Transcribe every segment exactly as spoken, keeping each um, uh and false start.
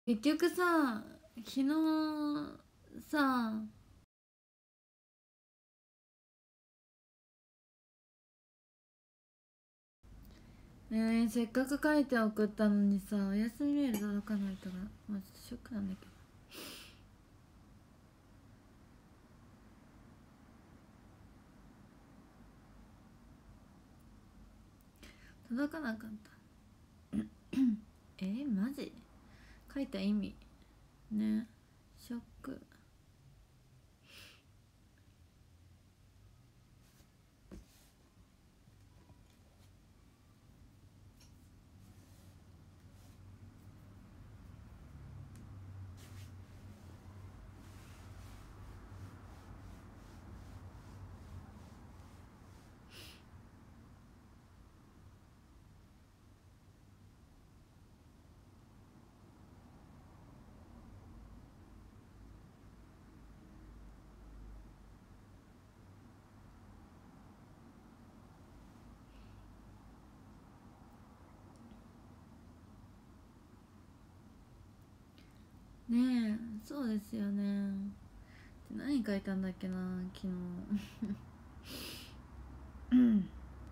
結局さ、昨日さ、えー、せっかく書いて送ったのにさ、お休みメール届かないとか、まあ、ちょっとショックなんだけど、届かなかった。えー、マジ書いた意味ね、ショック。ねえ、そうですよね。何書いたんだっけな、昨日。うん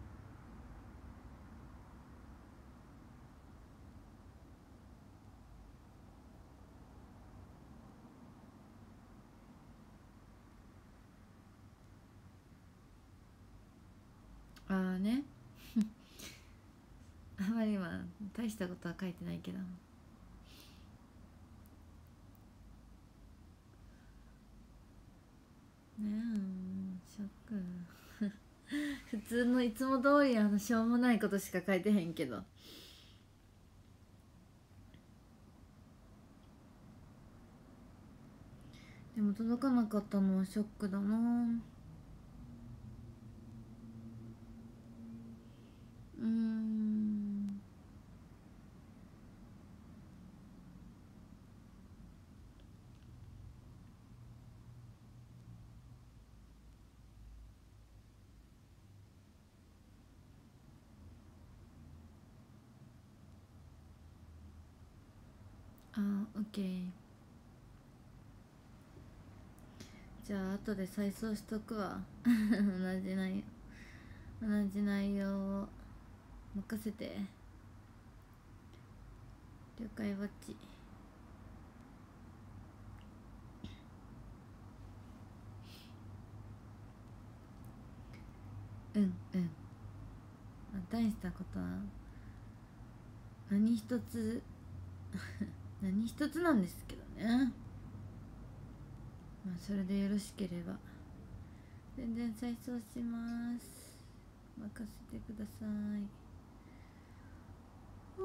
ああね。あまり今大したことは書いてないけどね。え、ショック。普通のいつも通りあのしょうもないことしか書いてへんけど、でも届かなかったのはショックだな。うーん。あ、オッケー。じゃあ後で再送しとくわ。同じ内容同じ内容を任せて。了解バッチ。うんうん。大したことは何一つ何一つなんですけどね。まあそれでよろしければ全然再送します。任せてください。は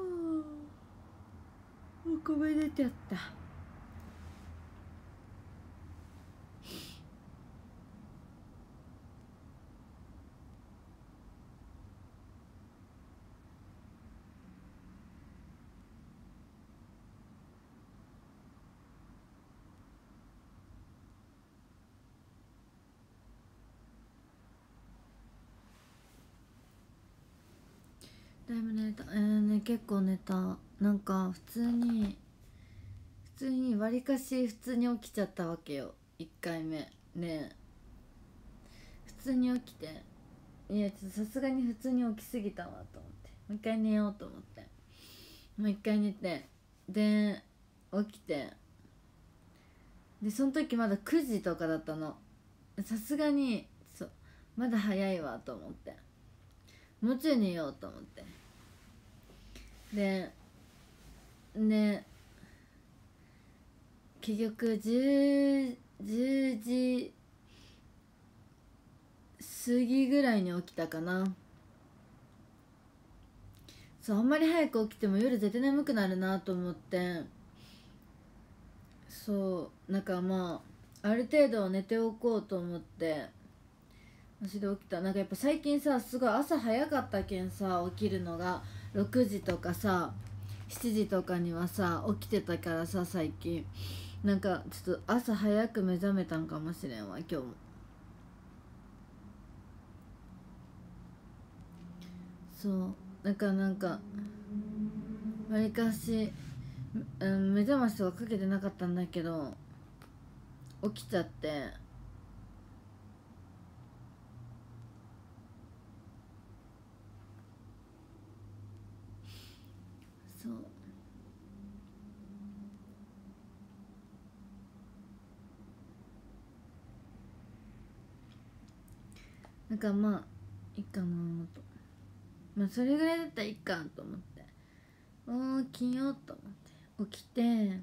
あ、お米出ちゃった。だいぶ寝た。えーね、結構寝た。なんか普通に普通にわりかし普通に起きちゃったわけよ、いっかいめね。普通に起きて、いやちょっとさすがに普通に起きすぎたわと思って、もう一回寝ようと思って、もう一回寝て、で起きて、でその時まだくじとかだったの。さすがにそう、まだ早いわと思って、もうちょい寝ようと思って、でで結局じゅう、じゅうじ過ぎぐらいに起きたかな。そう、あんまり早く起きても夜絶対眠くなるなと思って、そうなんかまあある程度寝ておこうと思って足で起きた。なんかやっぱ最近さ、すごい朝早かったけんさ、起きるのがろくじとかさしちじとかにはさ起きてたからさ、最近なんかちょっと朝早く目覚めたんかもしれんわ今日も。そうだからなんかわりかしうん、目覚ましとかかけてなかったんだけど起きちゃって、そうなんかまあいいかなと、まあそれぐらいだったらいいかと思って起きようと思って起きて、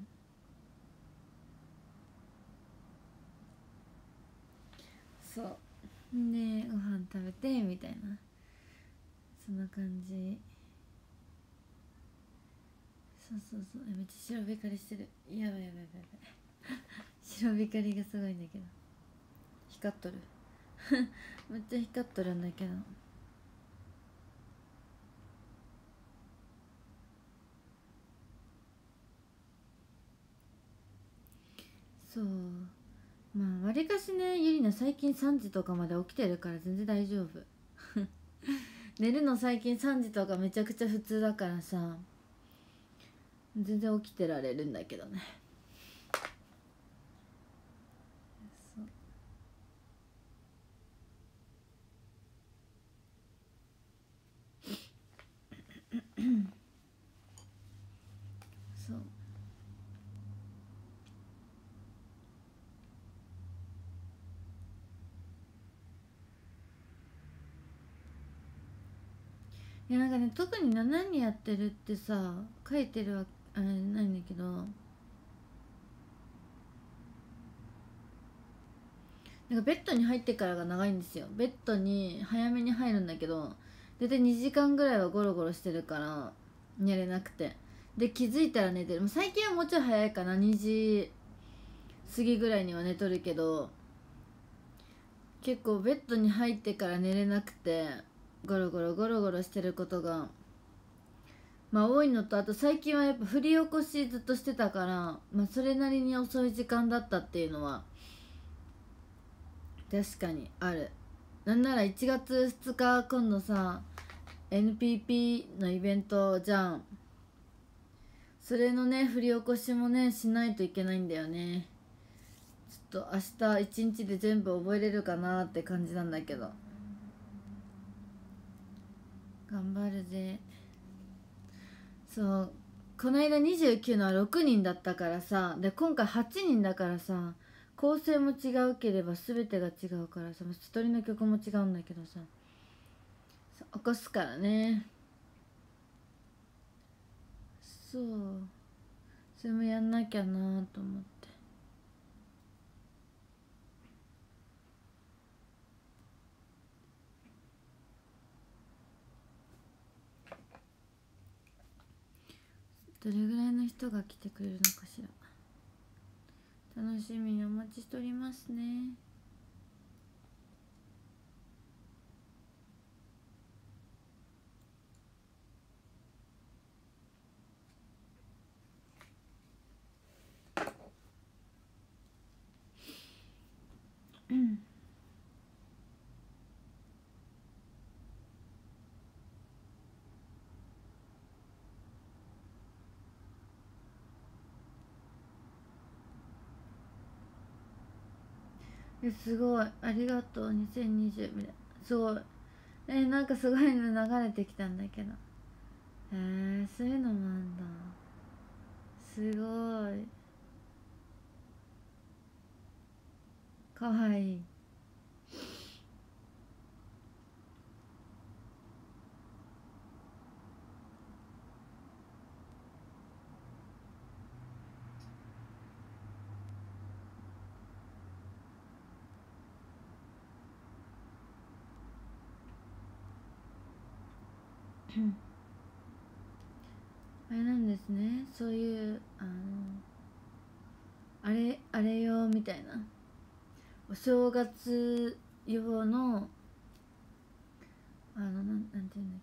そうでご飯食べてみたいな、そんな感じ。そうそうそう、めっちゃ白光りしてる、やばいやばいやばいやばい白光りがすごいんだけど、光っとるめっちゃ光っとるんだけど、そうまあわりかしね、ゆりな最近さんじとかまで起きてるから全然大丈夫寝るの最近さんじとかめちゃくちゃ普通だからさ、全然起きてられるんだけどね。そういやなんかね、特に何やってるってさ書いてるわあれないんだけど、なんかベッドに入ってからが長いんですよ。ベッドに早めに入るんだけど、大体にじかんぐらいはゴロゴロしてるから寝れなくて、で気づいたら寝てる。最近はもうちょい早いかな、にじ過ぎぐらいには寝とるけど、結構ベッドに入ってから寝れなくてゴロゴロゴロゴロしてることがまあ多いのと、あと最近はやっぱ振り起こしずっとしてたから、まあ、それなりに遅い時間だったっていうのは確かにある。なんならいちがつふつか今度さ エヌピーピー のイベントじゃん。それのね振り起こしもねしないといけないんだよね。ちょっと明日一日で全部覚えれるかなって感じなんだけど、頑張るぜ。そうこの間にじゅうきゅうのはろくにんだったからさ、で今回はちにんだからさ、構成も違うければ全てが違うからさ、一人の曲も違うんだけどさ、起こすからね。そうそれもやんなきゃなと思って。どれぐらいの人が来てくれるのかしら、楽しみにお待ちしておりますね。うんえすごいありがとうにせんにじゅうみたいな、すごいえなんかすごいの流れてきたんだけど、へえそういうのもあんだ、すごいかわいいあれなんですね、そういうあのあれあれ用みたいな、お正月用のあのなんなんていうんだっけな、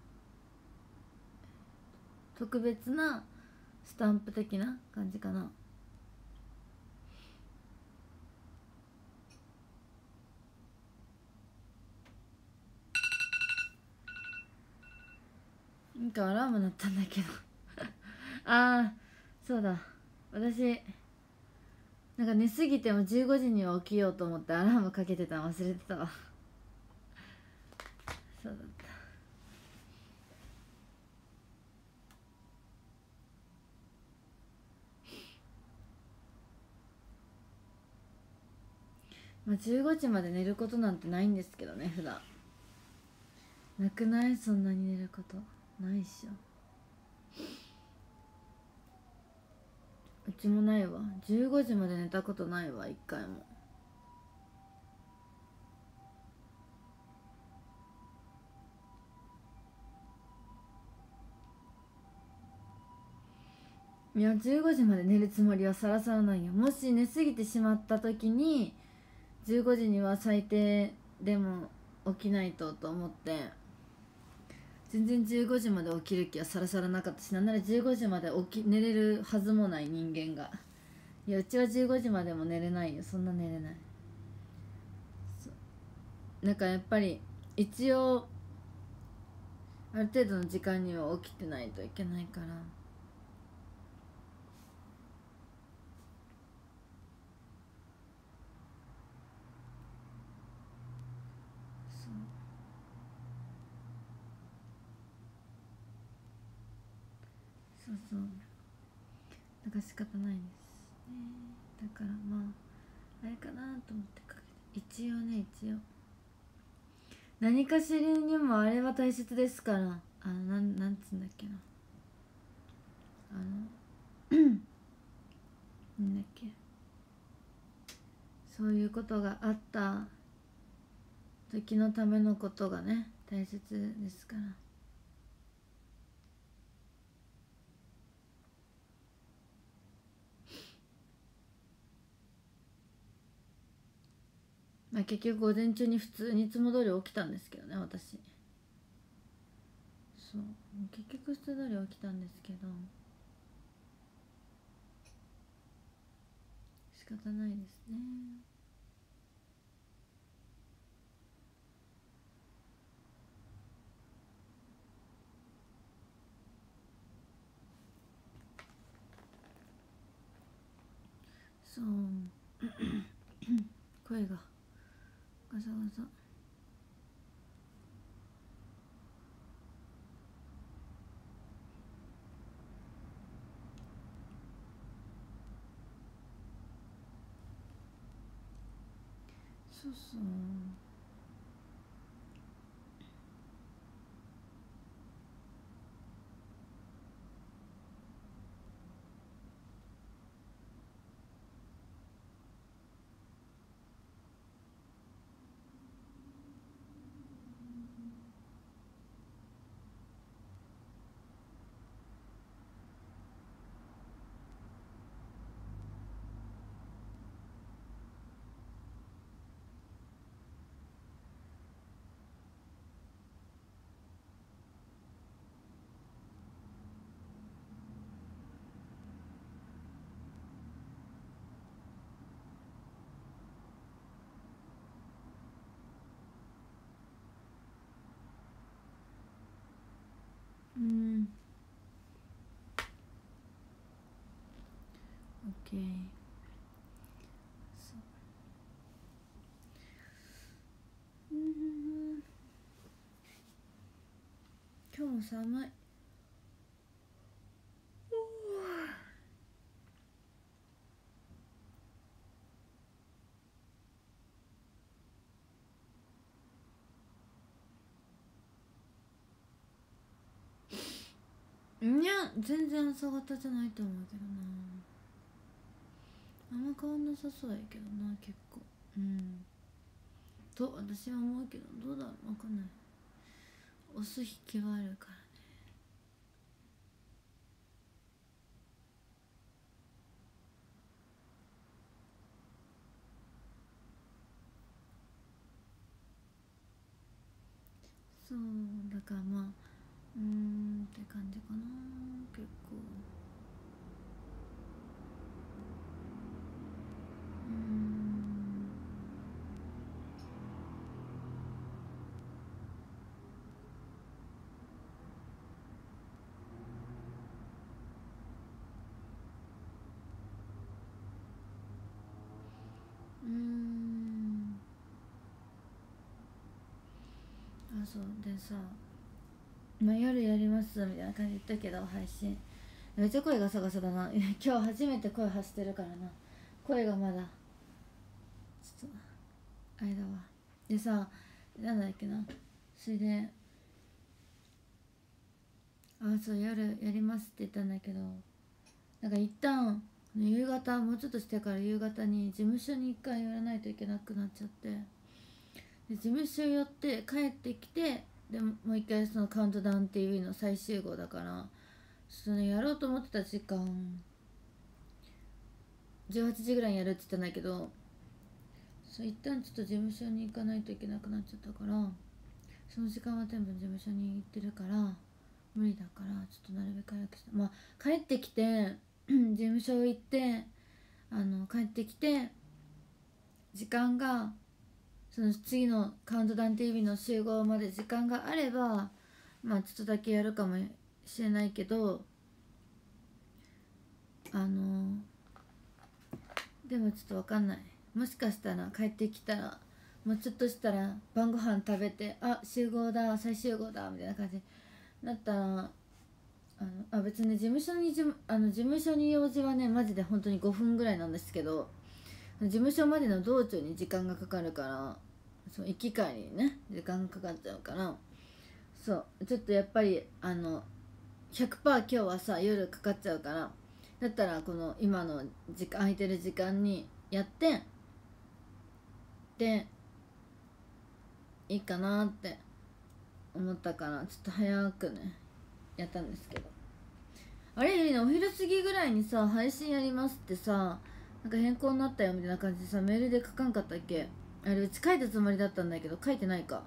特別なスタンプ的な感じかな。なんかアラーム鳴ったんだけどああそうだ、私なんか寝すぎてもじゅうごじには起きようと思ってアラームかけてたの忘れてたわ。そうだった。まあじゅうごじまで寝ることなんてないんですけどね、普段。なくない？そんなに寝ることないっしょ。うちもないわ。じゅうごじまで寝たことないわ、一回も。いや、じゅうごじまで寝るつもりはさらさらないよ。もし寝すぎてしまった時にじゅうごじには最低でも起きないとと思って、全然じゅうごじまで起きる気はさらさらなかったし、なんならじゅうごじまで起き寝れるはずもない人間が、いやうちはじゅうごじまでも寝れないよ。そんな寝れない。なんかやっぱり一応ある程度の時間には起きてないといけないから。そうそうそう、だから仕方ないですね。だからまああれかなと思ってかけて、一応ね、一応何かしらにもあれは大切ですから。あのなん、なんつうんだっけな、あのなんだっけ、そういうことがあった時のためのことがね、大切ですから。まあ結局午前中に普通にいつも通り起きたんですけどね、私。そう、結局普通通り起きたんですけど、仕方ないですね。そう声がガサガサ。そうそう、うん、オッケー。そう、うん、今日も寒い。いや全然朝方じゃないと思うけどな。あんま変わんなさそうやけどな、結構。うんと私は思うけど、どうだろう、分かんない。押す引きはあるからね。そうだからまあ、うーんって感じかな、結構。うーん、 そうでさ、まあ、夜やりますみたいな感じで言ったけど、配信めっちゃ声がガサガサだな今日初めて声発してるからな。声がまだちょっとあれだわ。でさ、なんだっけな、それで、あ、そう夜やりますって言ったんだけど、なんか一旦夕方、もうちょっとしてから夕方に事務所に一回寄らないといけなくなっちゃって、で事務所寄って帰ってきて、でもう一回そのカウントダウン ティーブイ の最終号だから、そのやろうと思ってた時間じゅうはちじぐらいにやるって言ったんだけど、そう一旦ちょっと事務所に行かないといけなくなっちゃったから、その時間は全部事務所に行ってるから無理だから、ちょっとなるべく早くして、まあ帰ってきて事務所行って、あの帰ってきて時間がその次のカウントダウン ティーブイ の集合まで時間があれば、まあちょっとだけやるかもしれないけど、あのでもちょっと分かんない。もしかしたら帰ってきたらもうちょっとしたら晩ご飯食べて、あ集合だ最終号だみたいな感じになったら、あのあ別に事務所にじあの事務所に用事はねマジで本当にごふんぐらいなんですけど、事務所までの道中に時間がかかるから、そう行き帰りにね時間がかかっちゃうから、そうちょっとやっぱりあの ひゃくパーセント 今日はさ夜かかっちゃうから、だったらこの今の時間空いてる時間にやってでいいかなって思ったから、ちょっと早くねやったんですけど、あれゆりな、お昼過ぎぐらいにさ配信やりますってさ、なんか変更になったよみたいな感じでさメールで書かんかったっけ。あれうち書いたつもりだったんだけど書いてないか。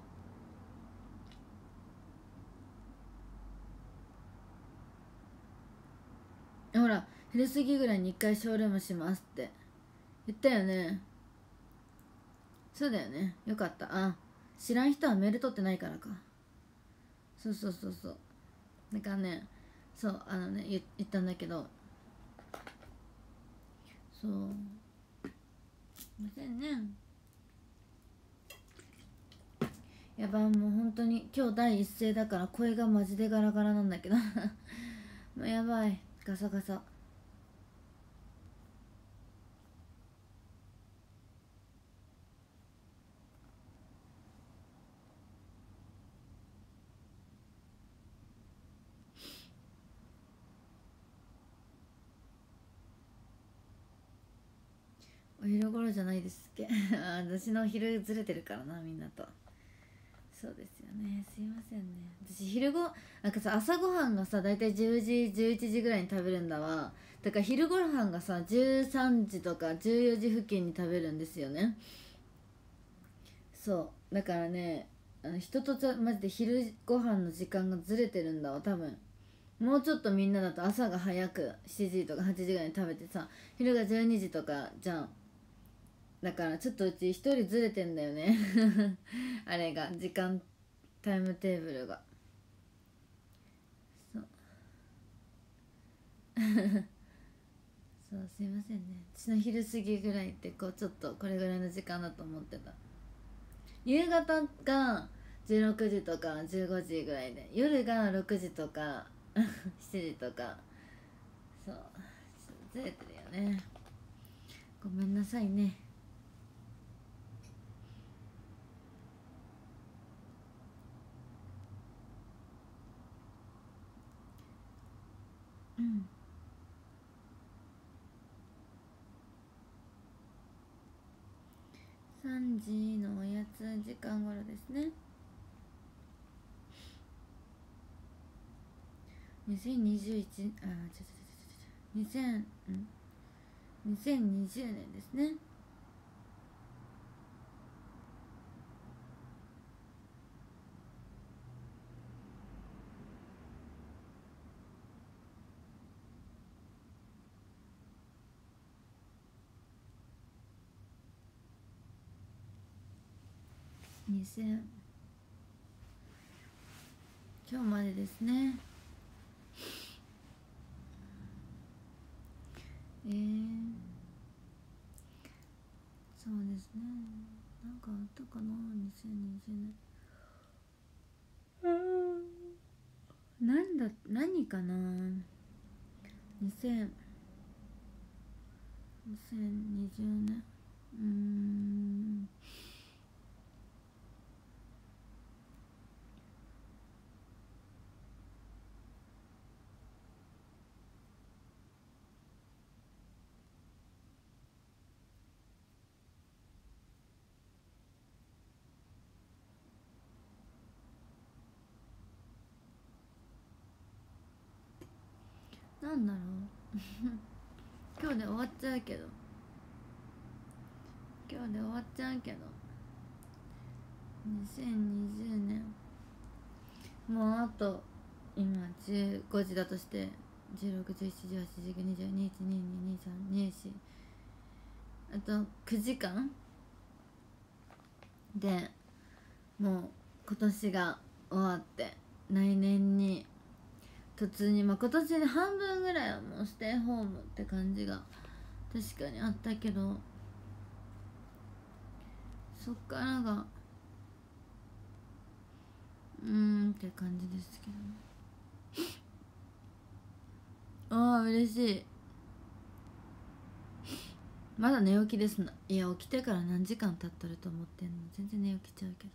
ほら昼過ぎぐらいに一回ショールームしますって言ったよね。そうだよね、よかった。あ、知らん人はメール取ってないからか。そうそうそうそう、だからね、そうあのね言言ったんだけど、そうすいませんね。やばい、もう本当に今日第一声だから声がマジでガラガラなんだけどもうやばい、ガサガサ。お昼頃じゃないですっけ私の昼ずれてるからな、みんなと。そうですよね、すいませんね。私昼ごなんかさ、朝ごはんがさだいたいじゅうじじゅういちじぐらいに食べるんだわ。だから昼ごはんがさじゅうさんじとかじゅうよじ付近に食べるんですよね。そうだからね、あの人とちゃマジで昼ご飯の時間がずれてるんだわ多分。もうちょっとみんなだと朝が早くしちじとかはちじぐらいに食べてさ、昼がじゅうにじとかじゃん。だからちょっとうち一人ずれてんだよねあれが時間タイムテーブルが。そうそうすいませんね、私の昼過ぎぐらいってこうちょっとこれぐらいの時間だと思ってた。夕方がじゅうろくじとかじゅうごじぐらいで、夜がろくじとかしちじとか。そうずれてるよね、ごめんなさいね。うんさんじのおやつ時間頃ですね。にせんにじゅういち、あ、ちょちょちょちょちょ、2000んにせんにじゅうねんですね。にせん今日までですね。えー、そうですね、なんかあったかなにせんにじゅうねん。 なんだ何かな。にせんにせんにじゅうねん、うーんなんだろう今日で終わっちゃうけど今日で終わっちゃうけどにせんにじゅうねんもうあと今じゅうごじだとしてじゅうろく、じゅうしち、じゅうはち、じゅうきゅう、にじゅういち、にじゅうに、にじゅうに、にじゅうさん、にじゅうよん、あとくじかんでもう今年が終わって来年に突入、まあ今年で半分ぐらいはもうステイホームって感じが確かにあったけど、そっからがうーんって感じですけど、ああ嬉しい。まだ寝起きですな。いや起きてから何時間経っとると思ってんの。全然寝起きちゃうけど、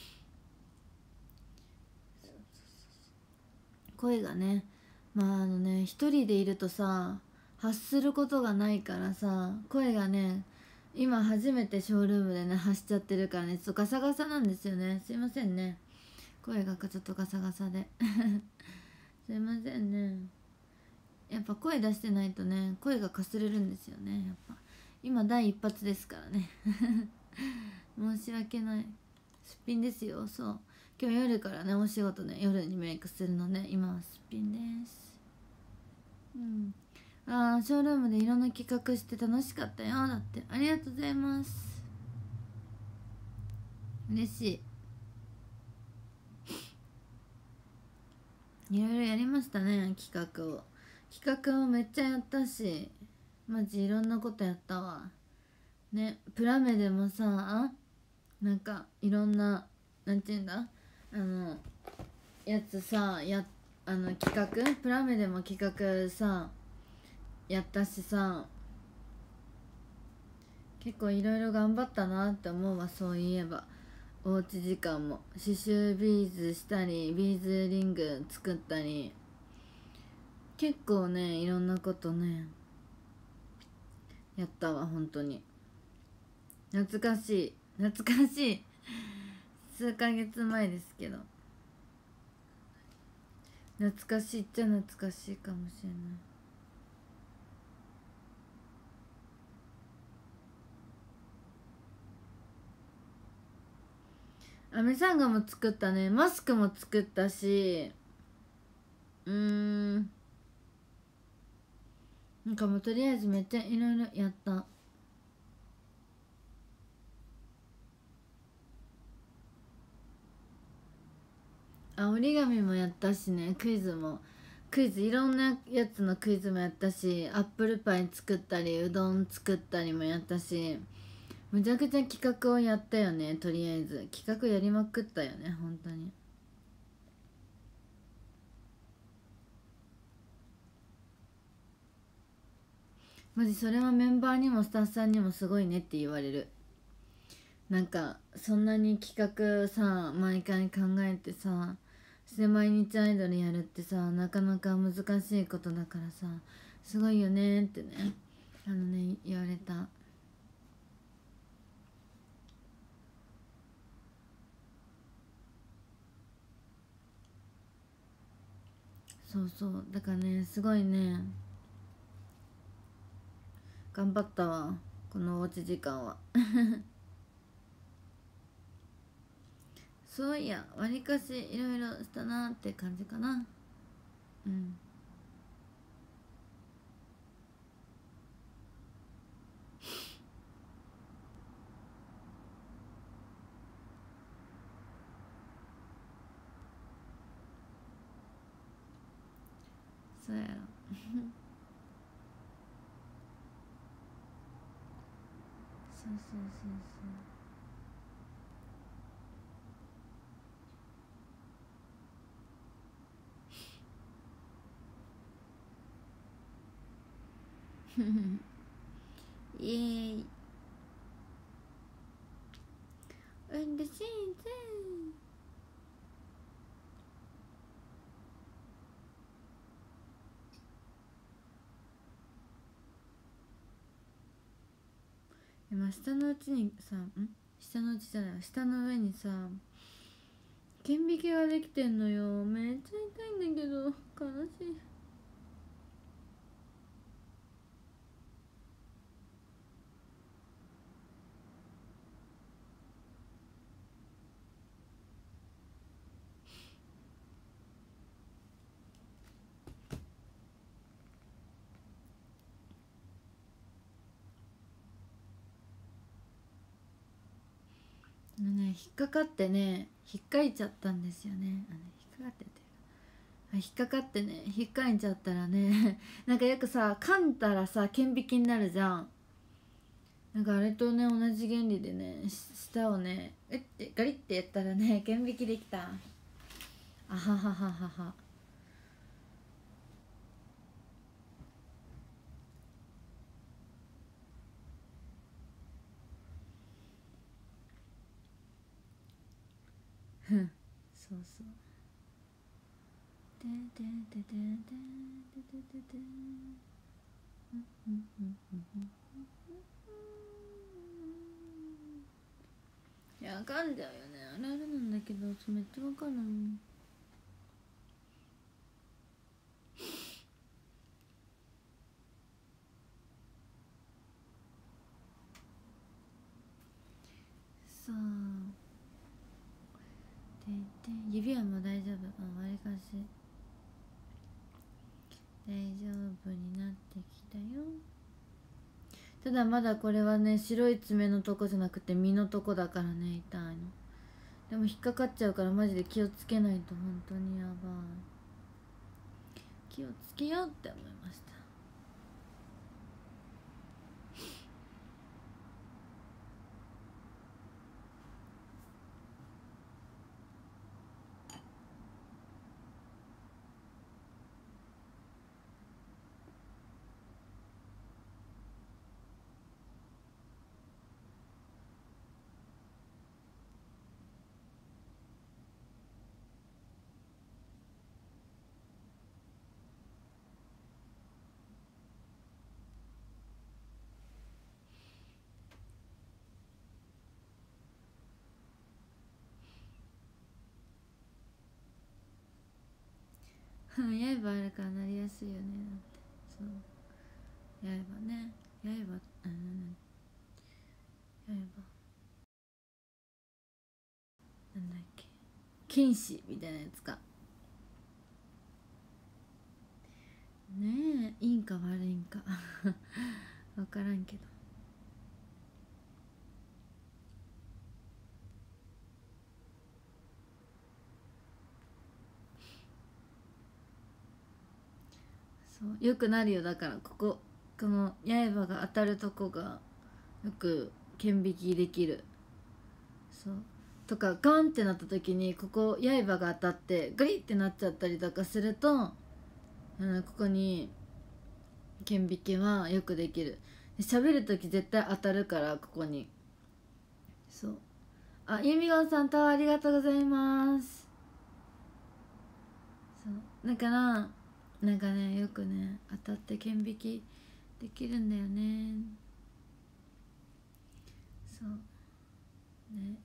声がね、まああのね一人でいるとさ発することがないからさ、声がね今初めてショールームでね発しちゃってるからね、ちょっとガサガサなんですよね。すいませんね、声がちょっとガサガサですいませんね。やっぱ声出してないとね声がかすれるんですよね。やっぱ今第一発ですからね申し訳ない。すっぴんですよ。そう、今日夜からねお仕事ね、夜にメイクするのね、今はすっぴんです。うん、あーショールームでいろんな企画して楽しかったよ。だってありがとうございます。嬉しい。いろいろやりましたね、企画を。企画をめっちゃやったし、マジいろんなことやったわね。プラメでもさ、なんかいろんな、なんていうんだ、あのやつさ、やあの企画プラメでも企画さやったしさ、結構いろいろ頑張ったなって思うわ。そういえばおうち時間も刺繍ビーズしたりビーズリング作ったり、結構ねいろんなことねやったわ。本当に懐かしい懐かしい数ヶ月前ですけど、懐かしいっちゃ懐かしいかもしれない。アメサンガも作ったね。マスクも作ったし、うーんなんかもうとりあえずめっちゃいろいろやった。あ、折り紙もやったしね。クイズもクイズいろんなやつのクイズもやったし、アップルパイ作ったりうどん作ったりもやったし、むちゃくちゃ企画をやったよね。とりあえず企画やりまくったよね本当に。マジそれはメンバーにもスタッフさんにもすごいねって言われる。なんかそんなに企画さ毎回考えてさ、して毎日アイドルやるってさなかなか難しいことだからさ、すごいよねってね、あのね言われた。そうそうだからねすごいね頑張ったわこのおうち時間はそういやわりかしいろいろしたなって感じかな。うん、そうやろそうそうそうイエーイうんでしいぜ今下のうちにさん下のうちじゃない下の上にさ顕微鏡ができてんのよ。めっちゃ痛いんだけど悲しい。あのね引っかかってね引っかいちゃったんですよね。あの引っかかってて引っかかってね引っかいちゃったらねなんかよくさ噛んだらさ顕微鏡になるじゃん。なんかあれとね同じ原理でね舌をねうってガリってやったらね顕微鏡できた。あははははは。ふんそうそう。でででででででででうんうんうんうんうんいや噛んじゃうよねあるあるなんだけどめっちゃわかるもん。そうでで指はもう大丈夫。あわりかし大丈夫になってきたよ。ただまだこれはね白い爪のとこじゃなくて実のとこだからね痛いの。でも引っかかっちゃうからマジで気をつけないと本当にやばい。気をつけようって思いました。刃あるからなりやすいよね。だってそう刃ね刃あの刃なんだっけ剣士みたいなやつかねえいいんか悪いんか分からんけどそうよくなるよ。だからこここの刃が当たるとこがよく顕微鏡できる。そうとかガンってなった時にここ刃が当たってグリってなっちゃったりとかすると、うん、ここに顕微鏡はよくできる。喋る時絶対当たるからここに。そうあゆみごんさんタワーありがとうございます。そうだからなんかねよくね当たって顕微鏡できるんだよね。そうね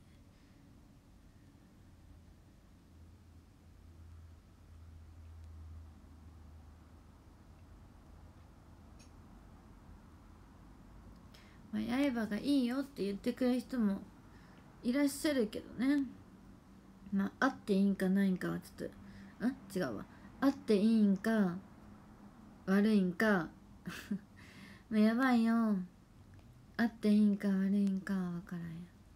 まあ刃がいいよって言ってくれる人もいらっしゃるけどね。まああっていいんかないんかはちょっとん違うわ。あっていいんか悪いんかまあやばいよ。あっていいんか悪いんかは分からんや。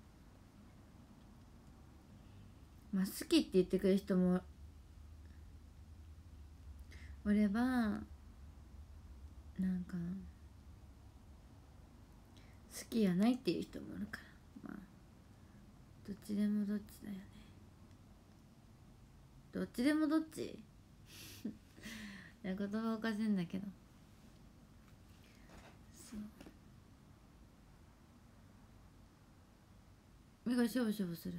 まあ好きって言ってくれる人もおればなんか好きやないっていう人もおるから、まあどっちでもどっちだよね。どっちでもどっちいや言葉おかしいんだけど目がしょぼしょぼする。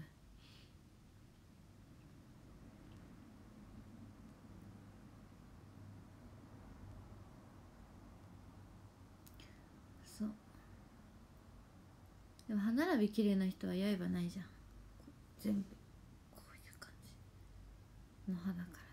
そうでも歯並び綺麗な人は刃ないじゃん。全部こういう感じの歯だからさ、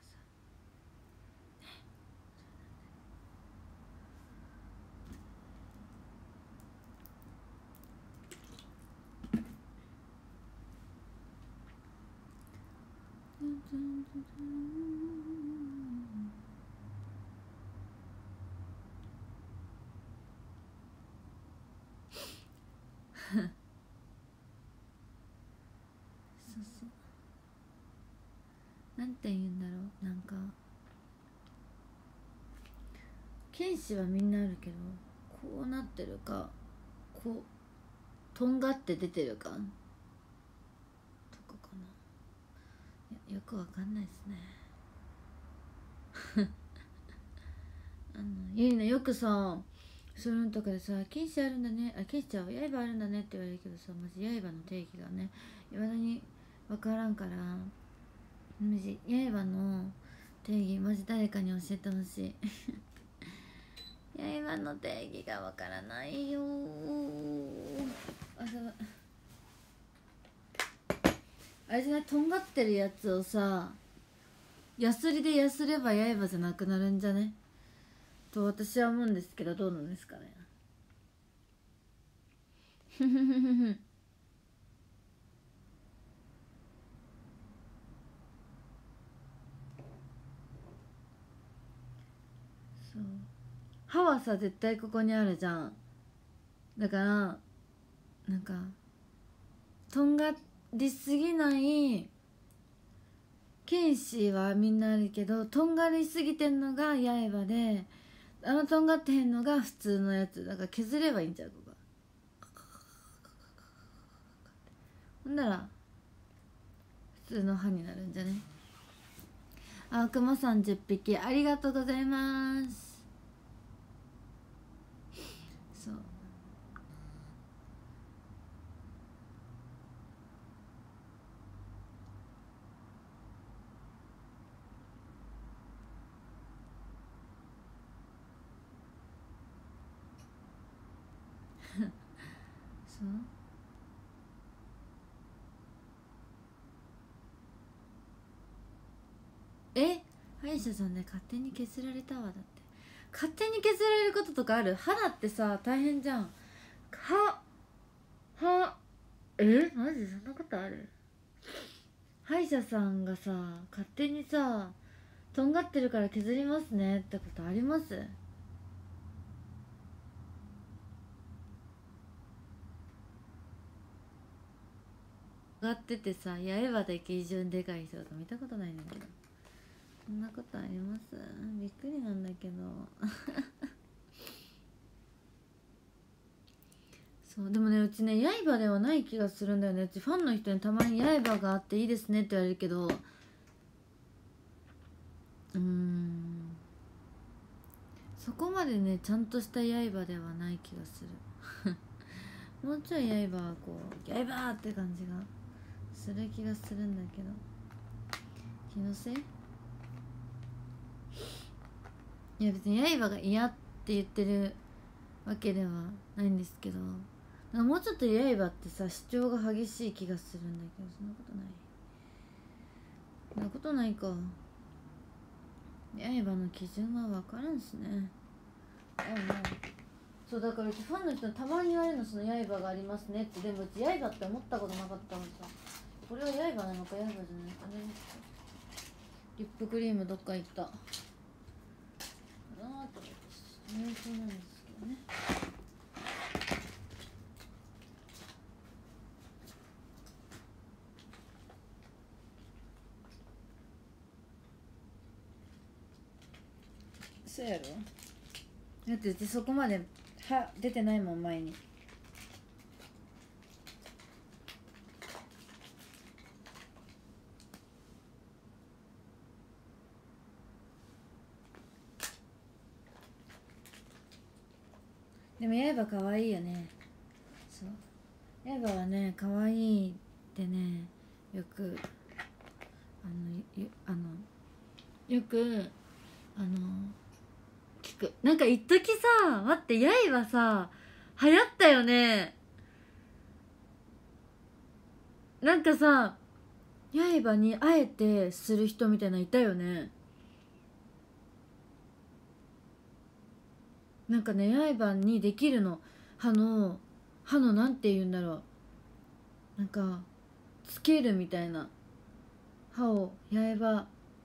そうそう、なんて言うんだろう、なんか剣士はみんなあるけど、こうなってるかこうとんがって出てるかとかかな。いや、よくわかんないですねあのゆいなよくさ、そういうのとかでさ、剣士あるんだね、あ、剣士ちゃう刃あるんだねって言われるけどさ、マジ刃の定義がねいまだに分からんから、マジ刃の定義マジ誰かに教えてほしい刃の定義が分からないよー。あ、そう、あれじゃない、とんがってるやつをさヤスリでヤスれば刃じゃなくなるんじゃねと私は思うんですけど、どうなんですかねふふふふふ。そう、歯はさ絶対ここにあるじゃん。だからなんかとんがりすぎない剣士はみんなあるけど、とんがりすぎてんのが刃で、あのとんがってへんのが普通のやつだから、削ればいいんちゃう、ここほんなら普通の歯になるんじゃね。あ、くまさんじゅっぴきありがとうございます。そうそう、え、歯医者さんで勝手に削られたわ。だって勝手に削られることとかある？歯だってさ大変じゃん。歯歯え、マジそんなことある？歯医者さんがさ勝手にさとんがってるから削りますねってことあります？上がっててさ、刃で基準でかい人とか見たことないんだけど、そんなことあります？びっくりなんだけどそうでもね、うちね刃ではない気がするんだよね。うちファンの人にたまに刃があっていいですねって言われるけど、うーん、そこまでねちゃんとした刃ではない気がするもうちょい刃はこう刃って感じがする気がするんだけど、気のせい？いや別に刃が嫌って言ってるわけではないんですけど、なんかもうちょっと刃ってさ主張が激しい気がするんだけど、そんなことない、そんなことないか。刃の基準は分からんしね。ああ、そうだからうちファンの人たまに言われるの、その刃がありますねって。でもうち刃って思ったことなかったのさ、これは刃なのか刃じゃないかね。リップクリームどっか行ったなあと思って瞑想なんですけどね。そうやろ、だってうちそこまで歯出てないもん前に。でも刃かわいいよね。そう、刃はねかわいいてね、よくあのよあのよくあの聞く。なんか一時さ、待って、刃さ流行ったよね。なんかさ、刃にあえてする人みたいなのいたよね。なんかね、刃にできるの、刃の刃のなんて言うんだろう、なんかつけるみたいな、刃を刃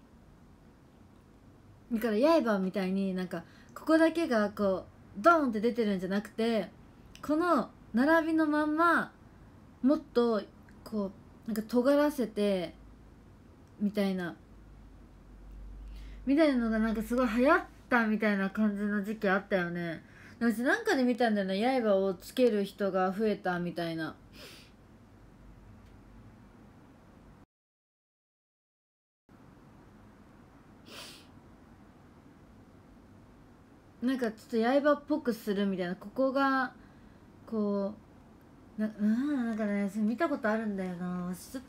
だから刃みたいになんかここだけがこうドーンって出てるんじゃなくて、この並びのまんまもっとこうなんか尖らせてみたいなみたいなのがなんかすごい流行ったみたいな感じの時期あったよね。私なんかで見たんだよね、刃をつける人が増えたみたいな。なんかちょっと刃っぽくするみたいな、ここがこうな、うん、なんかね、それ見たことあるんだよな、忘れちゃった。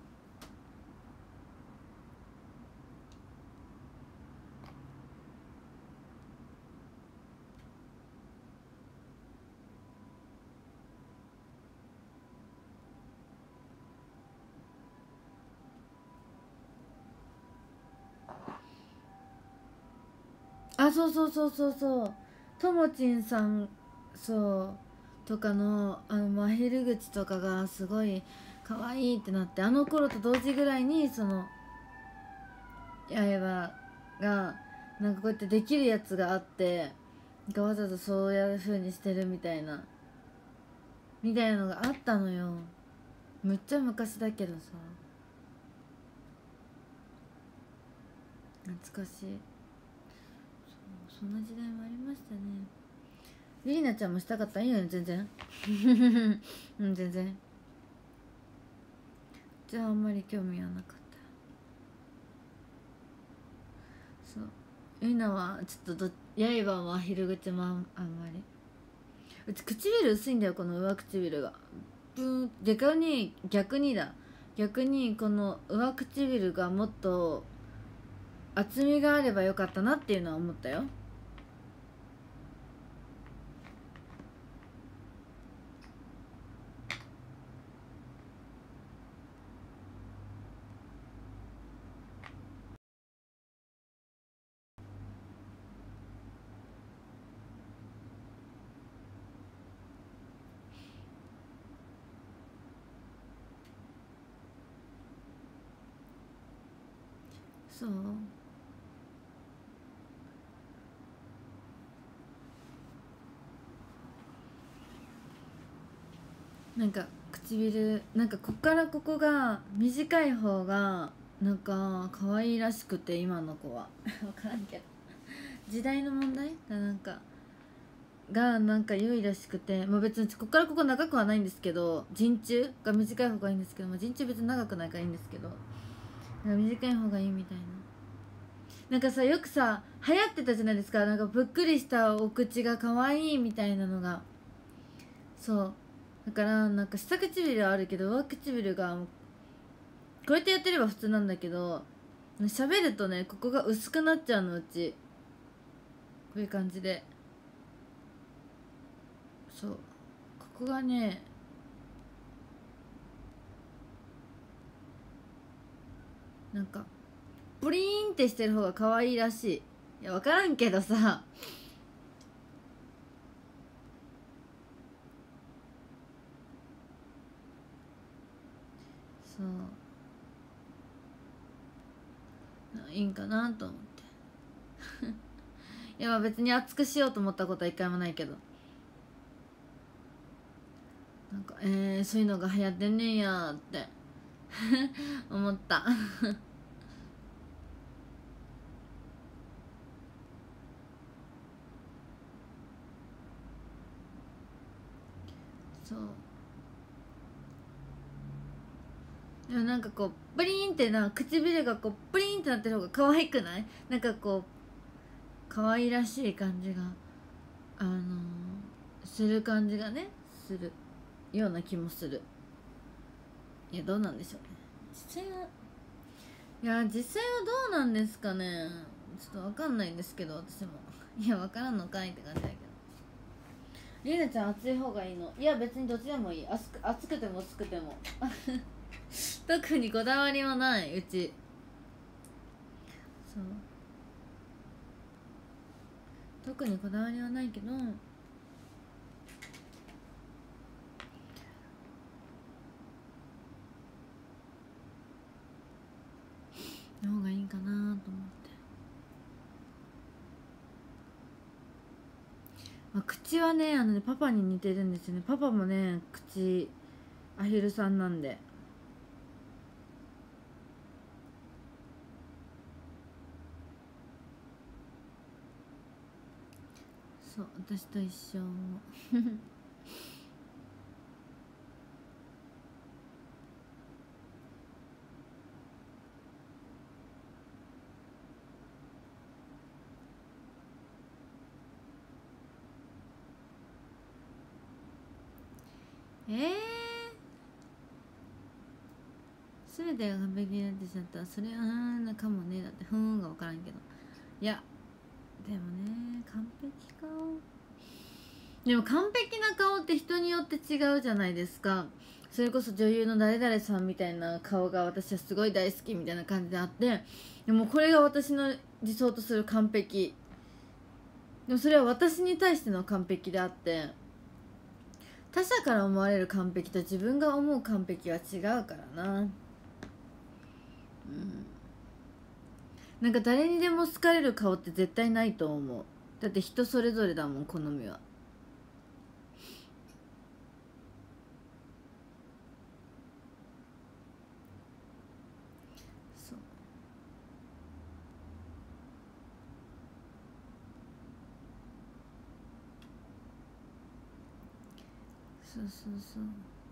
あ、そうそうそうそうそう、ともちんさん、そうとかのあのマヘル口とかがすごい可愛いってなって、あの頃と同時ぐらいにその刃がなんかこうやってできるやつがあって、なんかわざとそういう風にしてるみたいなみたいなのがあったのよ。むっちゃ昔だけどさ、懐かしい。そんな時代もありましたね。りりなちゃんもしたかった？いいよね、全然うん全然。じゃああんまり興味はなかった。そう、ゆいなはちょっとど刃もアヒル口もあんあんまり。うち唇薄いんだよ、この上唇が。ブーン、逆に逆にだ逆にこの上唇がもっと厚みがあればよかったなっていうのは思ったよ。そう、なんか唇なんかこっからここが短い方がなんか可愛いらしくて、今の子は分からんけど、時代の問題がなんかがなんか良いらしくて、まあ、別にこっからここ長くはないんですけど、陣中が短い方がいいんですけど、まあ、陣中別に長くないからいいんですけど、なんか短い方がいいみたいな。なんかさ、よくさ流行ってたじゃないですか、なんかぷっくりしたお口が可愛いみたいなのが。そうだからなんか下唇はあるけど上唇がこうやってやってれば普通なんだけど、喋るとねここが薄くなっちゃうの、うちこういう感じで。そうここがね、なんかブリーンってしてる方が可愛いらしい。いや分からんけどさ、そういいんかなと思っていや別に熱くしようと思ったことは一回もないけど、なんかえー、そういうのが流行ってんねんやーって思ったそうでもなんかこうプリーンってな、唇がこうプリーンってなってる方が可愛くない？なんかこう可愛らしい感じがあのー、する感じがねするような気もする。 いやどうなんでしょうね実際は。いや実際はどうなんですかね、ちょっと分かんないんですけど私もいや分からんのかいって感じだけど。りなちゃん暑い方がいいの？いや別にどっちでもいい。暑く暑くても薄くても特にこだわりはない。うちそう特にこだわりはないけど、の方がいいかなと思って。まあ、口はねあのねパパに似てるんですよね。パパもね口アヒルさんなんで。そう私と一緒えー全てが完璧になってしまったらそれはなかもね。だってふーんが分からんけど。いやでもね完璧顔でも完璧な顔って人によって違うじゃないですか。それこそ女優の誰々さんみたいな顔が私はすごい大好きみたいな感じであって、でもこれが私の理想とする完璧。でもそれは私に対しての完璧であって、他者から思われる完璧と自分が思う完璧は違うからな。うん、なんか誰にでも好かれる顔って絶対ないと思う。だって人それぞれだもん好みは。そうそうそうそう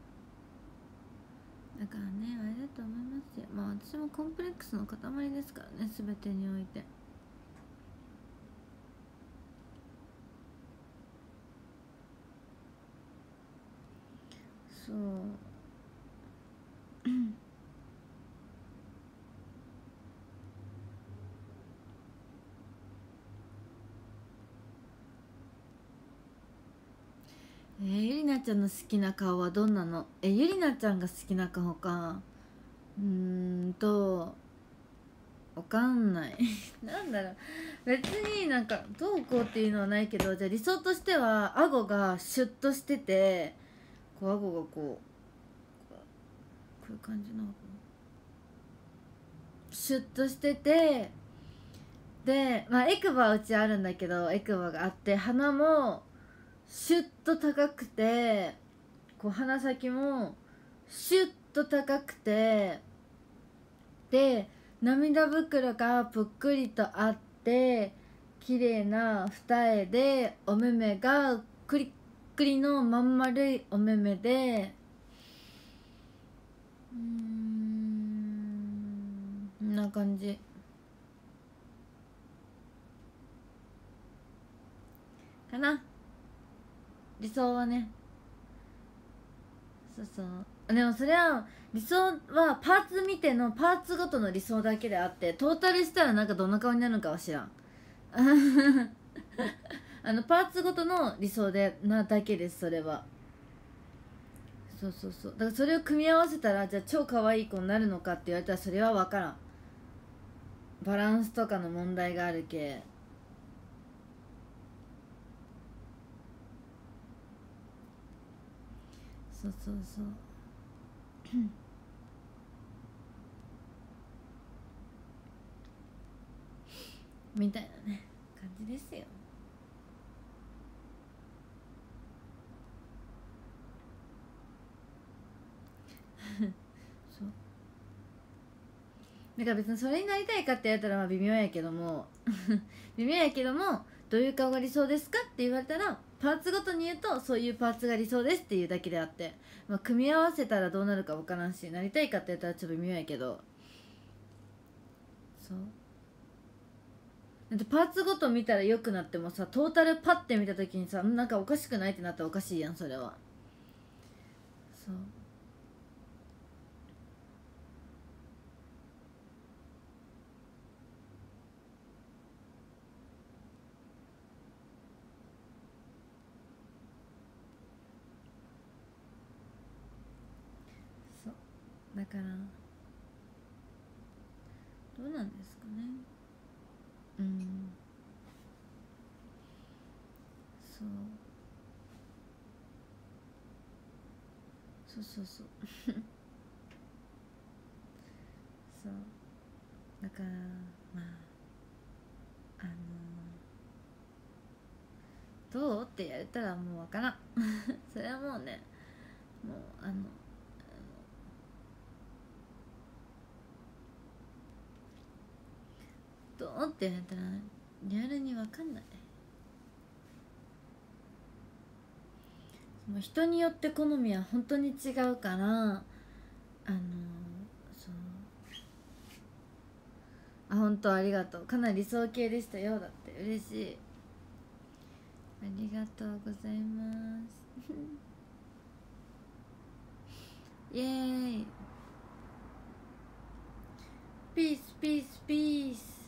だからねあれだと思いますよ。まあ私もコンプレックスの塊ですからね、全てにおいて。そうえー、ゆりなちゃんの好きな顔はどんなの？えゆりなちゃんが好きな顔か。うーんとわかんないなんだろう、別になんかどうこうっていうのはないけど、じゃあ理想としては顎がシュッとしてて、こう顎がこうこういう感じなのかな、シュッとしてて、でまあエクボはうちあるんだけど、エクボがあって鼻もシュッと高くて、こう鼻先もシュッと高くて、で涙袋がぷっくりとあって綺麗な二重で、お目目がクリックリのまん丸いお目目で、うーんこんな感じかな、理想はね。そうそう、でもそれは理想はパーツ見てのパーツごとの理想だけであって、トータルしたらなんかどんな顔になるのかは知らんあのパーツごとの理想でなだけです、それは。そうそうそう、だからそれを組み合わせたらじゃあ超可愛い子になるのかって言われたらそれは分からん。バランスとかの問題があるけ。そうそうそうみたいなね感じですよそうだから別にそれになりたいかって言われたらまあ微妙やけども微妙やけども、どういう顔が理想ですかって言われたらパーツごとに言うとそういうパーツが理想ですっていうだけであって、まあ、組み合わせたらどうなるか分からんし、なりたいかって言ったらちょっと微妙やけど。そうだってパーツごと見たら良くなってもさ、トータルパッて見た時にさ、なんかおかしくないってなったらおかしいやん、それは。そうだからどうなんですかね。うん、そうそうそうそうそうだからまああのどうって言われたらもうわからんそれはもうね、もうあのどうって言われたらリアルにわかんない。もう人によって好みは本当に違うから、あのそうあ、本当ありがとう、かなり理想系でしたよ。だって嬉しい、ありがとうございますイエーイ、ピースピースピース。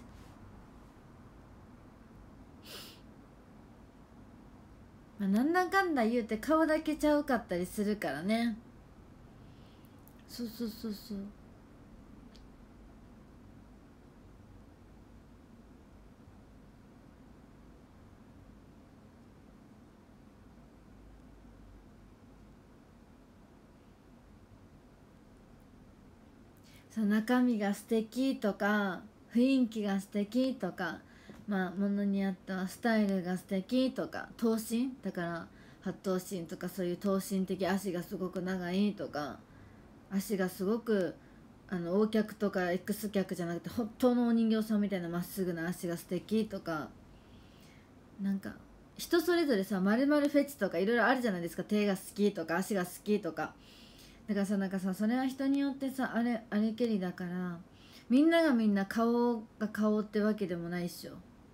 まあ、なんだかんだ言うて顔だけちゃうかったりするからね。そうそうそうそう。そう、中身が素敵とか雰囲気が素敵とか、まあ物によってはスタイルが素敵とか、頭身だから八頭身とか、そういう頭身的、足がすごく長いとか、足がすごくあの O 脚とか X 脚じゃなくて本当のお人形さんみたいなまっすぐな足が素敵とか、なんか人それぞれさ、まるまるフェチとかいろいろあるじゃないですか。手が好きとか足が好きとか。だからさ、なんかさ、それは人によってさ、あれあれけりだから、みんながみんな顔が顔ってわけでもないっしょ。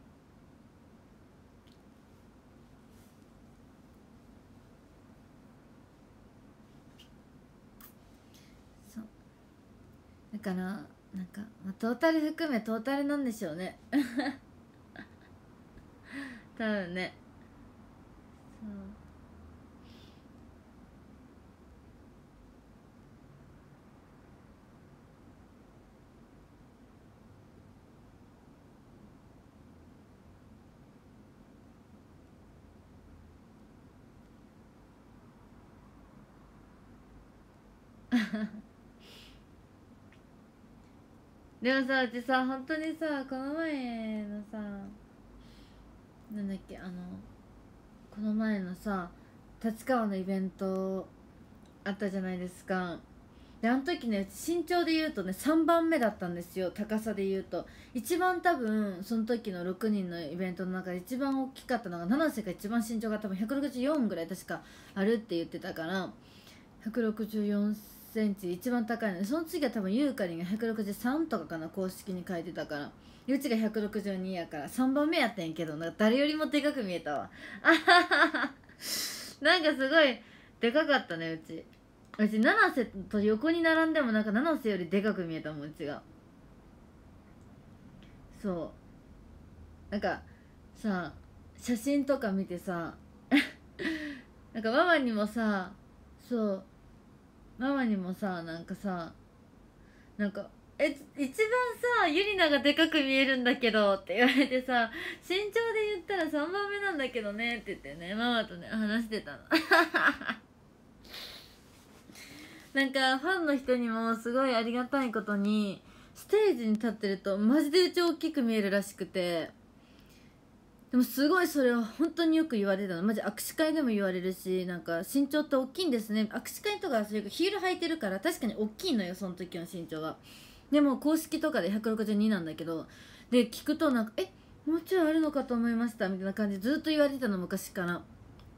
そうだからなんか、まあ、トータル含めトータルなんでしょうね多分ね。そうでもさ、うちさ、本当にさ、この前のさ、なんだっけ、あのこの前のさ、立川のイベントあったじゃないですか。で、あの時ね、身長で言うとねさんばんめだったんですよ。高さで言うと一番、多分その時のろくにんのイベントの中で一番大きかったのが七瀬が一番身長が多分ひゃくろくじゅうよんぐらい確かあるって言ってたから、ひゃくろくじゅうよんセンチ一番高いので、その次は多分ユーカリンがひゃくろくじゅうさんとかかな、公式に書いてたから。うちがひゃくろくじゅうにやからさんばんめやったんやけど、なんか誰よりもでかく見えたわあはははなんかすごいでかかったね。うちうち七瀬と横に並んでもなんか七瀬よりでかく見えたもん、うちが。そうなんかさ、写真とか見てさなんかママにもさ、そうママにもさ、なんかさ、なんかえ一番さゆりながでかく見えるんだけどって言われてさ、身長で言ったらさんばんめなんだけどねって言ってね、ママとね話してたのなんかファンの人にもすごいありがたいことに、ステージに立ってるとマジでうち大きく見えるらしくて。でもすごいそれは本当によく言われたの。マジ握手会でも言われるし、なんか身長って大きいんですね、握手会とか。それヒール履いてるから確かに大きいのよ、その時の身長が。でも公式とかでひゃくろくじゅうになんだけど、で聞くとなんか「えもうちょいあるのかと思いました」みたいな感じでずっと言われてたの、昔から。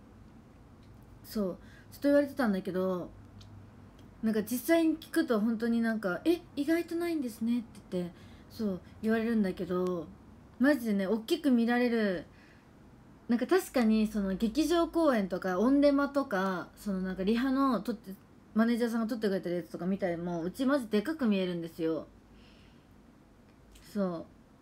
そうずっと言われてたんだけど、なんか実際に聞くと本当になんか「え意外とないんですね」って言ってそう言われるんだけど、マジでね大きく見られる。なんか確かにその劇場公演とかオンデマとか、そのなんかリハの撮ってマネージャーさんが撮ってくれてるやつとか見たりも、うちマジでかく見えるんですよ。そう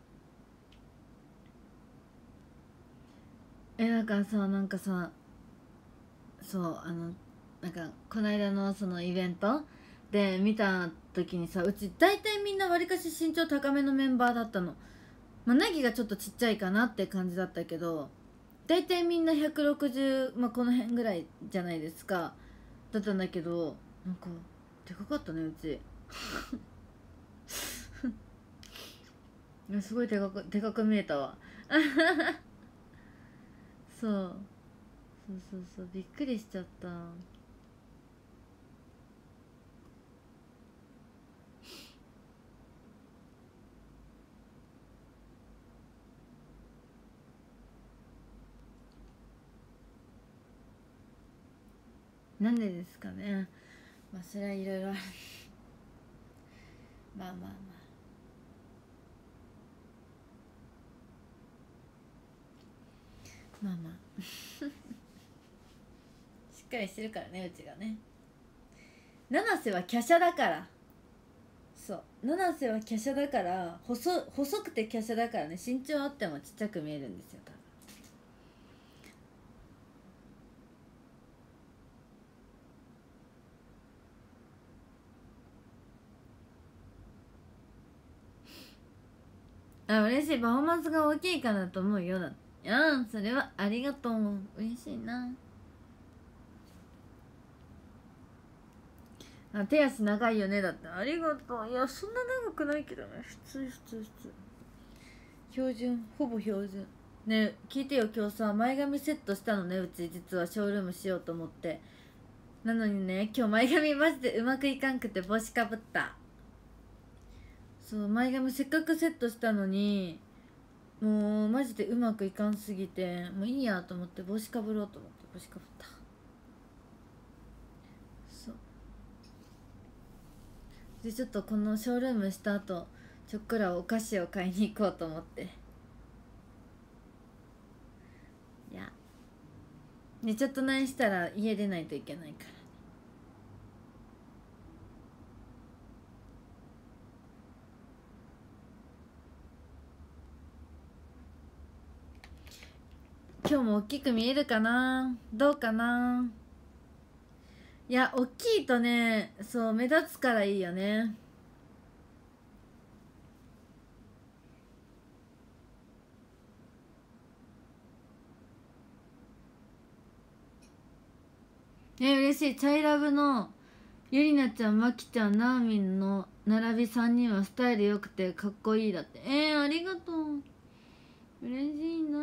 えだからさ、なんかさ、そうあのなんかこの間のそのイベントで見た時にさ、うち大体みんなわりかし身長高めのメンバーだったの。まあ、ナギがちょっとちっちゃいかなって感じだったけど、大体みんなひゃくろくじゅう、まあ、この辺ぐらいじゃないですか、だったんだけど、なんかでかかったねうちいやすごいでかくでかく見えたわそうそうそうそう、びっくりしちゃった。なんでですかね。まあそれはいろいろあるまあまあまあまあまあしっかりしてるからねうちがね。七瀬は華奢だから。そう七瀬は華奢だから、細細くて華奢だからね、身長あってもちっちゃく見えるんですよ多分。あ、嬉しい。パフォーマンスが大きいからだと思うよ。だって、うん、それはありがとう。嬉しいな。あ、手足長いよね。だってありがとう。いやそんな長くないけどね、普通普通普通、標準、ほぼ標準。ね、聞いてよ、今日さ前髪セットしたのね、うち実はショールームしようと思って。なのにね、今日前髪マジでうまくいかんくて帽子かぶった。そう、前髪せっかくセットしたのに、もうマジでうまくいかんすぎて、もういいやと思って帽子かぶろうと思って帽子かぶった。そうで、ちょっとこのショールームした後ちょっくらお菓子を買いに行こうと思って。いやね、ちょっと何したら家出ないといけないから。今日も大きく見えるかな、どうかな。いや大きいとね、そう目立つからいいよね。え嬉しい。チャイラブのゆりなちゃん、まきちゃん、なーみんの並びさんにんはスタイル良くてかっこいいだって。えー、ありがとう。嬉しいな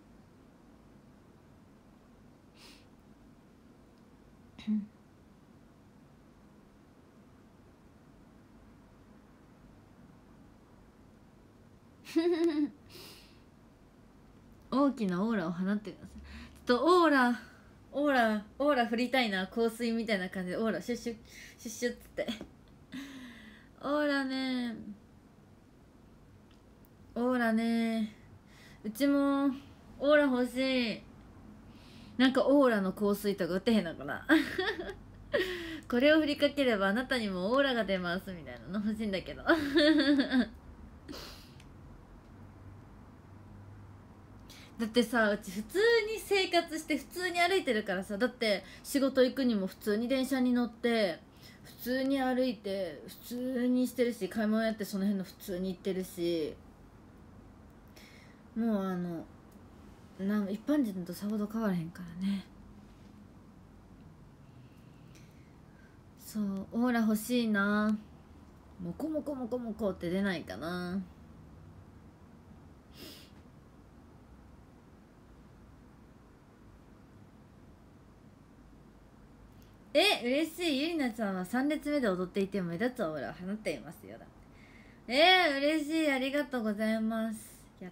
大きなオーラを放ってください。ちょっとオーラオーラオーラ振りたいな、香水みたいな感じでオーラシュッシュッシュッシュッつってオーラね、オーラね、うちもオーラ欲しい。なんかオーラの香水とか売ってへんのかなこれを振りかければあなたにもオーラが出ますみたいなの欲しいんだけどだってさ、うち普通に生活して普通に歩いてるからさ。だって仕事行くにも普通に電車に乗って普通に歩いて普通にしてるし、買い物やってその辺の普通に行ってるし、もうあのなん一般人とさほど変わらへんからね。そう、オーラ欲しいな。もこもこもこもこって出ないかな。え嬉しい。ゆりなちゃんはさん列目で踊っていても目立つオーラを放っていますよ。だえー、嬉しい。ありがとうございます。やった。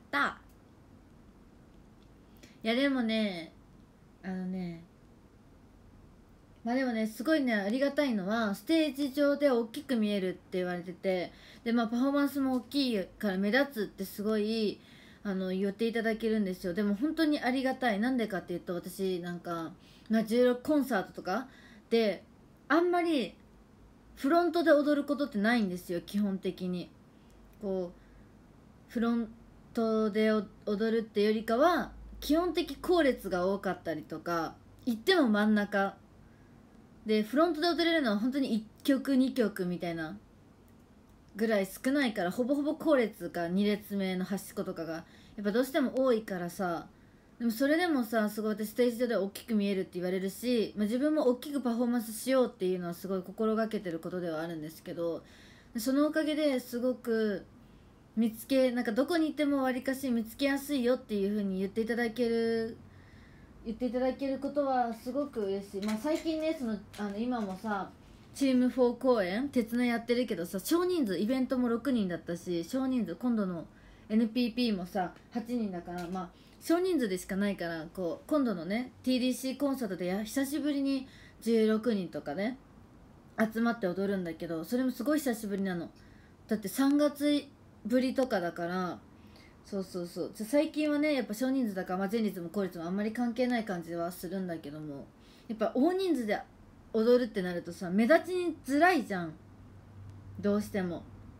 いやでもね、あのね、まあでもね、すごいね、ありがたいのはステージ上で大きく見えるって言われてて、でまあパフォーマンスも大きいから目立つってすごいあの言っていただけるんですよ。でも本当にありがたい。なんでかっていうと、私なんか、まあ、じゅうろくコンサートとかであんまりフロントで踊ることってないんですよ、基本的に。こうフロントで踊るってよりかは、基本的後列が多かったりとか、行っても真ん中でフロントで踊れるのは本当にいっきょくにきょくみたいなぐらい少ないから、ほぼほぼ後列かに列目の端っことかがやっぱどうしても多いからさ。でもそれでもさ、すごい私ステージ上では大きく見えるって言われるし、まあ、自分も大きくパフォーマンスしようっていうのはすごい心がけてることではあるんですけど、そのおかげですごく見つけなんかどこにいてもわりかし見つけやすいよっていう風に言っていただける言っていただけることはすごく嬉しい。まあ最近ね、そのあの今もさチームフォー公演鉄のやってるけどさ、少人数イベントもろくにんだったし、少人数今度の エヌピーピー もさはちにんだから、まあ少人数でしかないから、こう今度のね ティーディーシー コンサートでや久しぶりにじゅうろくにんとかね集まって踊るんだけど、それもすごい久しぶりなの。だってさんがつぶりとかだから。そうそうそう。最近はねやっぱ少人数だから、まあ、前率も後率もあんまり関係ない感じはするんだけども、やっぱ大人数で踊るってなるとさ、目立ちづらいじゃん、どうしても。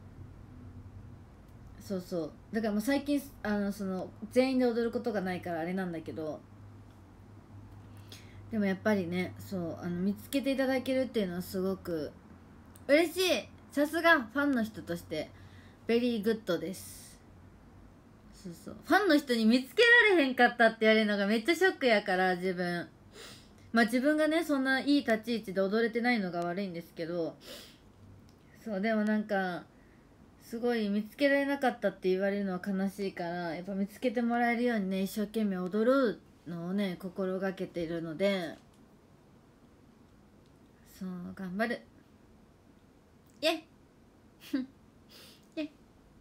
そうそう。だからもう最近あのその全員で踊ることがないからあれなんだけど、でもやっぱりね、そうあの見つけていただけるっていうのはすごく嬉しい。さすがファンの人としてベリーグッドです。そうそう、ファンの人に見つけられへんかったって言われるのがめっちゃショックやから、自分まあ自分がねそんないい立ち位置で踊れてないのが悪いんですけど、そうでもなんかすごい見つけられなかったって言われるのは悲しいから、やっぱ見つけてもらえるようにね一生懸命踊るのをね心がけているので、そう頑張る。イェイイェイ。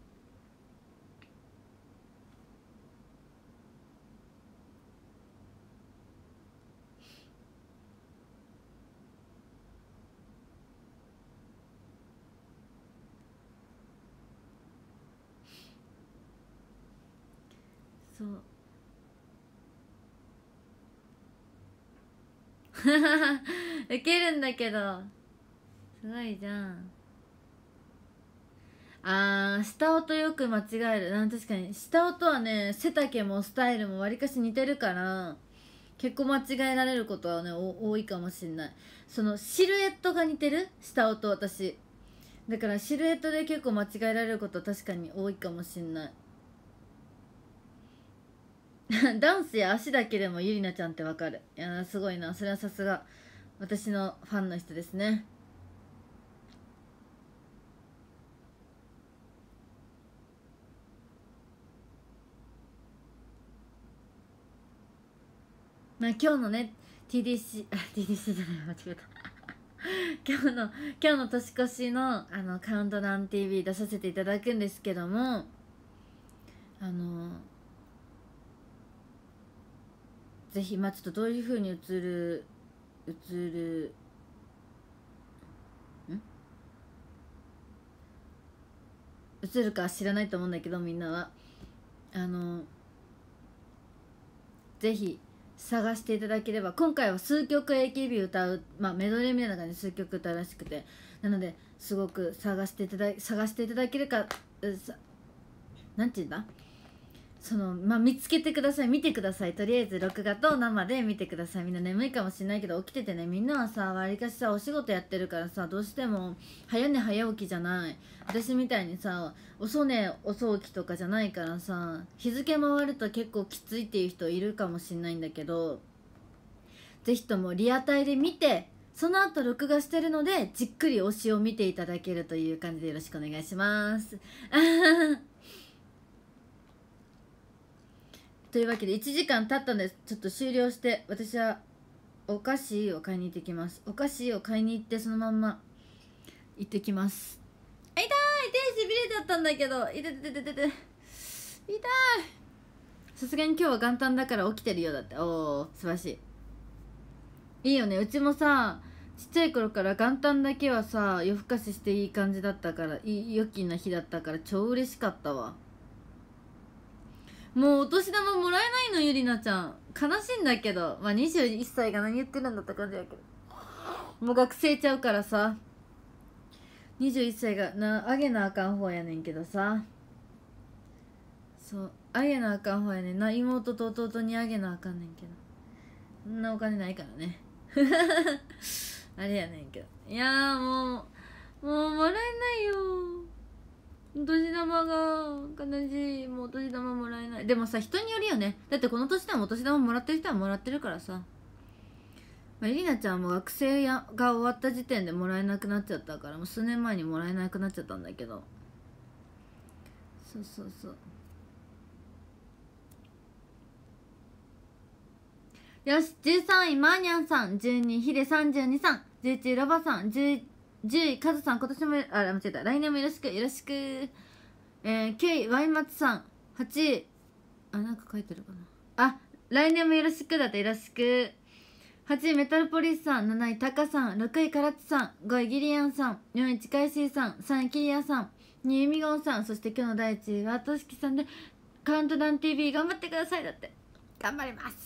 そうウケるんだけど、すごいじゃん。あー、下音よく間違える。なん確かに下音はね背丈もスタイルもわりかし似てるから、結構間違えられることはね多いかもしんない。そのシルエットが似てる下音、私だからシルエットで結構間違えられることは確かに多いかもしんないダンスや足だけでもゆりなちゃんってわかる。いやすごいな、それはさすが私のファンの人ですね。まあ今日のね ティーディーシー あ ティーディーシー じゃない間違えた今日の今日の年越しのあのカウントダウン ティーブイ 出させていただくんですけども、あのぜひまあちょっとどういう風に映る映るん映るか知らないと思うんだけど、みんなはあのぜひ探していただければ。今回は数曲 エーケービー 歌う、まあ、メドレーみたいな感じで数曲歌うらしくて、なのですごく探していただ探していただけるか、なんていうんだ、そのまあ見つけてください、見てください。とりあえず録画と生で見てください。みんな眠いかもしれないけど起きててね。みんなはさわりかしさお仕事やってるからさ、どうしても早寝早起きじゃない。私みたいにさ遅寝遅起きとかじゃないからさ、日付回ると結構きついっていう人いるかもしれないんだけど、ぜひともリアタイで見て、その後録画してるのでじっくり推しを見ていただけるという感じでよろしくお願いしますというわけでいちじかん経ったんです。ちょっと終了して、私はお菓子を買いに行ってきます。お菓子を買いに行ってそのまんま行ってきます。痛い、手しびれちゃったんだけど、痛い痛い痛い痛い痛い。さすがに今日は元旦だから起きてるようだって。おお素晴らしい。いいよね。うちもさちっちゃい頃から元旦だけはさ夜更かししていい感じだったから、いい良きな日だったから超嬉しかったわ。もうお年玉もらえないのゆりなちゃん、悲しいんだけど。まあにじゅういっさいが何言ってるんだって感じやけど、もう学生ちゃうからさ、にじゅういっさいがなあげなあかん方やねんけどさ、そうあげなあかん方やねんな。妹と弟にあげなあかんねんけど、そんなお金ないからねあれやねんけど、いやーもうもうもらえないよ、お年玉が悲しい。もうお年玉もらえない。でもさ、人によるよね。だってこの年でもお年玉もらってる人はもらってるからさ。まあ、りなちゃんも学生やが終わった時点でもらえなくなっちゃったから、もう数年前にもらえなくなっちゃったんだけど、そうそうそう。よし、じゅうさんいマーニャンさん、じゅうにヒデさんじゅうにさん、じゅういちロバさん、じゅう、じゅういカズさん、今年もあ間違えた、来年もよろしくよろしく、えー、きゅういワイマツさん、はちいあなんか書いてるかなあ、来年もよろしくだってよろしく。はちいメタルポリスさん、なないタカさん、ろくいカラッチさん、ごいギリアンさん、よんいチカイシーさん、さんいキリアさん、にいユミゴンさん、そして今日の第いちいはとしきさんで、カウントダウン ティーブイ 頑張ってくださいだって。頑張ります。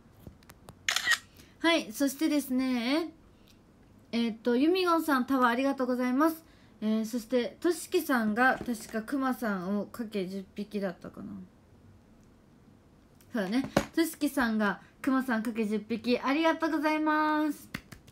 はい、そしてですね、えー、っとユミゴンさんタワーありがとうございます。えー、そしてとしきさんが確かクマさんをかけじゅっぴきだったかな。そうだね、としきさんがクマさんかけじゅっぴき、ありがとうございます。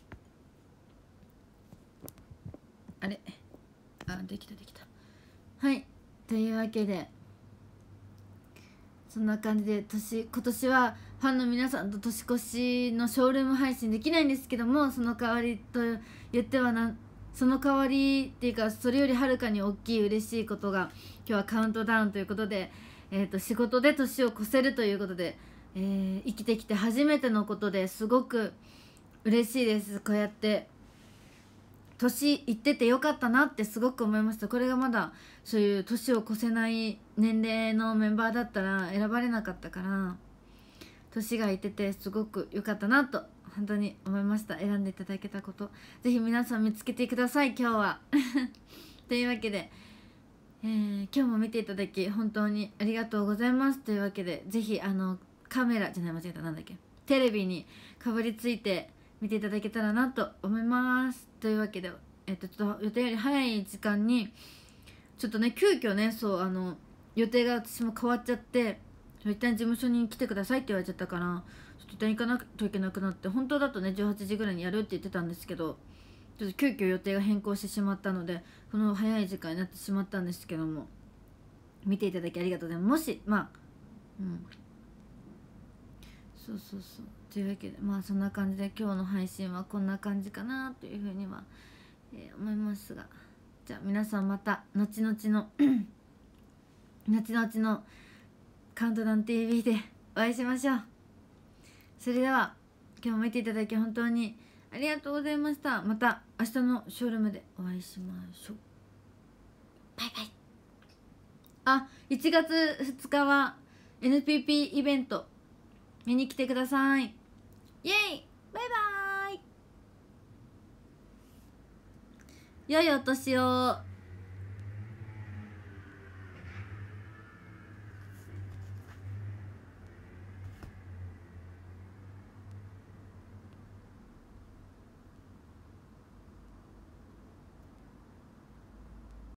あれあ、できたできた。はい、というわけでそんな感じで年今年はファンの皆さんと年越しのショールーム配信できないんですけども、その代わりと言ってはなその代わりっていうか、それよりはるかに大きい嬉しいことが、今日はカウントダウンということで、えー、と仕事で年を越せるということで、えー、生きてきて初めてのことですごく嬉しいです。こうやって年いっててよかったなってすごく思いました。これがまだそういう年を越せない年齢のメンバーだったら選ばれなかったから、年がいっててすごく良かったなと本当に思いました。選んでいただけたこと、ぜひ皆さん見つけてください今日はというわけで、えー、今日も見ていただき本当にありがとうございます。というわけで、ぜひあのカメラじゃない間違えた、なんだっけ、テレビにかぶりついて見ていただけたらなと思います。というわけで、えっと、ちょっと予定より早い時間にちょっとね、急遽ね、そうあの予定が私も変わっちゃって、一旦事務所に来てくださいって言われちゃったから、ちょっと一旦行かなきゃいけなくなって、本当だとねじゅうはちじぐらいにやるって言ってたんですけど、ちょっと急遽予定が変更してしまったので、この早い時間になってしまったんですけども、見ていただきありがとうございます。もしまあうんそうそうそう、というわけで、まあそんな感じで今日の配信はこんな感じかなというふうには、えー、思いますが、じゃあ皆さんまた後々の後々のカウントダウン ティーブイ でお会いしましょう。それでは今日も見ていただき本当にありがとうございました。また明日のショールームでお会いしましょう。バイバイ。あ、いちがつふつかは エヌピーピー イベント見に来てください。イエイ、バイバーイ。良いお年を。